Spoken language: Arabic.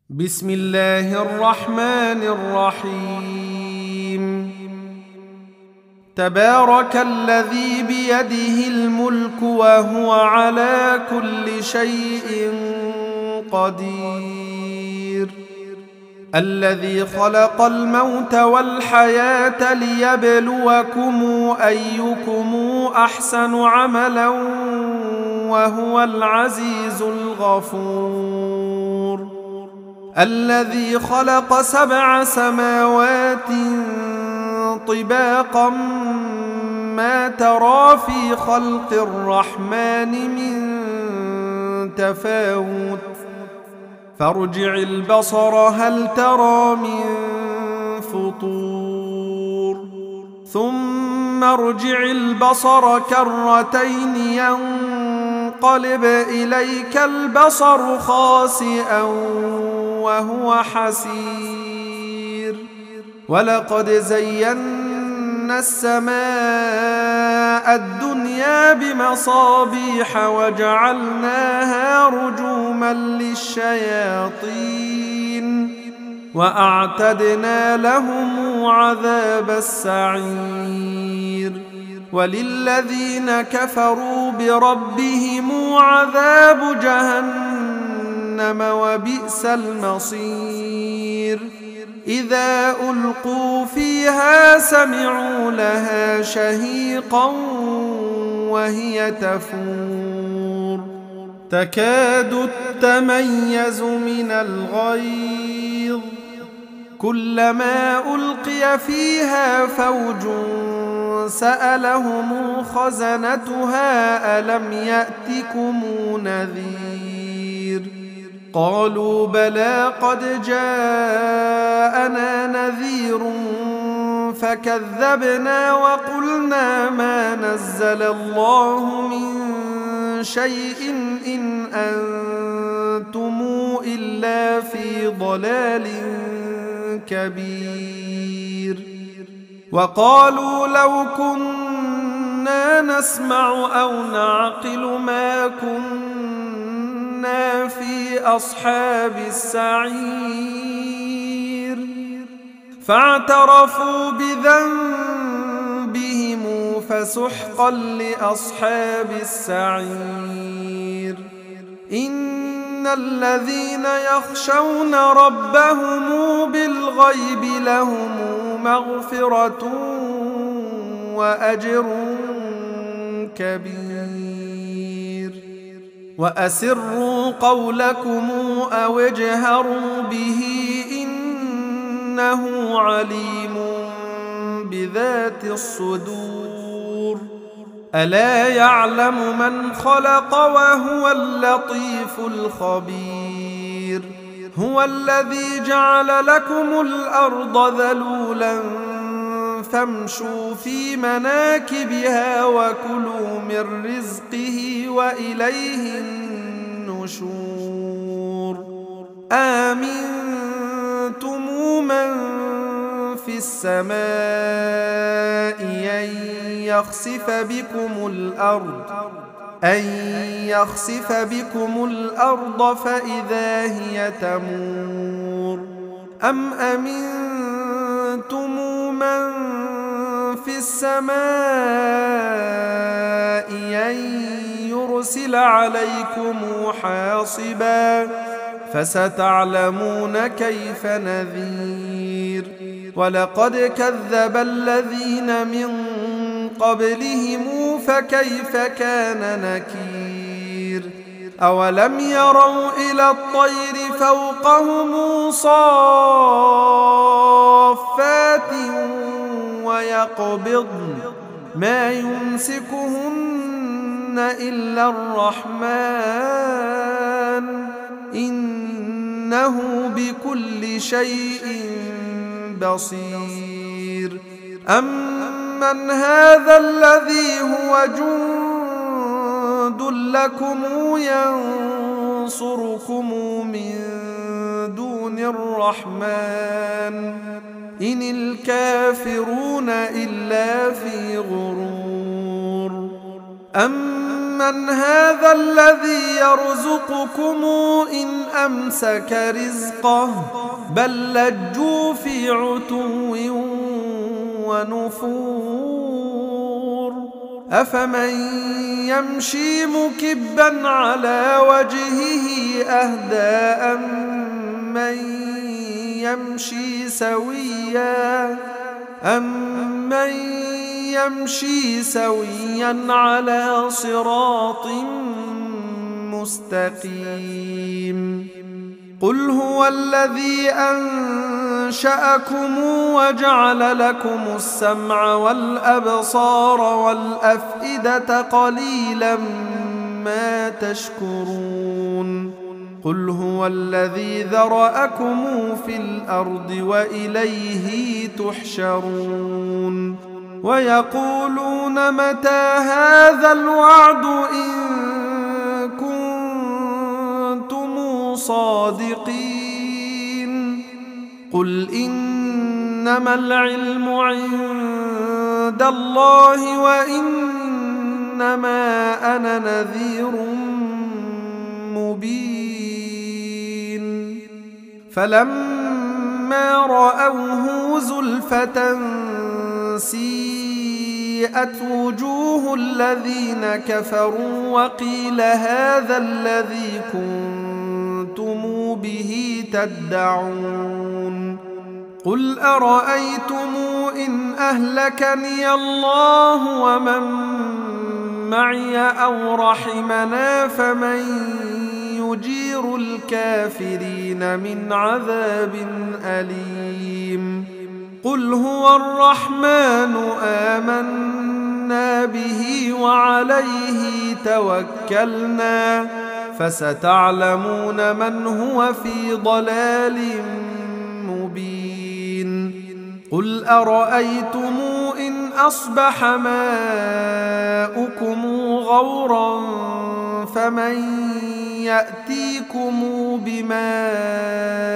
بسم الله الرحمن الرحيم. تبارك الذي بيده الملك وهو على كل شيء قدير، الذي خلق الموت والحياة ليبلوكم أيكم أحسن عملا وهو العزيز الغفور، الذي خلق 7 سماوات طباقا ما ترى في خلق الرحمن من تفاوت، فارجع البصر هل ترى من فطور، ثم ارجع البصر كرتين ينقلب إليك البصر خاسئا وهو حسير، ولقد زينا السماء الدنيا بمصابيح وجعلناها رجوما للشياطين وأعتدنا لهم عذاب السعير، وللذين كفروا بربهم عذاب جهنم وبئس المصير، إذا ألقوا فيها سمعوا لها شهيقا وهي تفور، تكاد تميز من الغيظ، كلما ألقي فيها فوج سألهم خزنتها ألم يأتكم نذير، قالوا بلى قد جاءنا نذير فكذبنا وقلنا ما نزل الله من شيء إن أنتم إلا في ضلال كبير، وقالوا لو كنا نسمع أو نعقل ما كنا في أصحاب السعير، فاعترفوا بذنبهم فسحقا لأصحاب السعير، إن الذين يخشون ربهم بالغيب لهم مغفرة وأجر كبير، وأسروا قولكم أو اجهروا به إنه عليم بذات الصدور، ألا يعلم من خلق وهو اللطيف الخبير، هو الذي جعل لكم الأرض ذلولا فامشوا في مناكبها وكلوا من رزقه وإليه النشور، آمنتم من في السماء أن يخسف بكم الأرض فإذا هي تمور، أم أمنتم من في السماء أن يرسل عليكم حاصبا فستعلمون كيف نذير، ولقد كذب الذين من قبلهم فكيف كان نكير، أولم يروا إلى الطير فوقهم صافات ويقبضن ما يمسكهن إلا الرحمن إنه بكل شيء بصير، أمن هذا الذي هو جند لكم ينصركم من دون الرحمن إن الكافرون إلا في غرور، أمن أمن هذا الذي يرزقكم إن أمسك رزقه بل لجوا في عتو ونفور أفمن يمشي مكبا على وجهه أهدى أمن يمشي سويا على صراط مستقيم قل هو الذي أنشأكم وجعل لكم السمع والأبصار والأفئدة قليلا ما تشكرون قل هو الذي ذرأكم في الأرض وإليه تحشرون ويقولون متى هذا الوعد إن كنتم صادقين قل إنما العلم عند الله وإنما أنا نذير مبين فلما رأوه زلفة سيئت وجوه الذين كفروا وقيل هذا الذي كنتم به تدعون قل أرأيتم إن أهلكني الله ومن معي أو رحمنا فمن يجير الكافرين من عذاب أليم قل هو الرحمن آمنا به وعليه توكلنا فستعلمون من هو في ضلال مبين قل أرأيتم إن أصبح ماؤكم غورا فمن يأتيكم بماء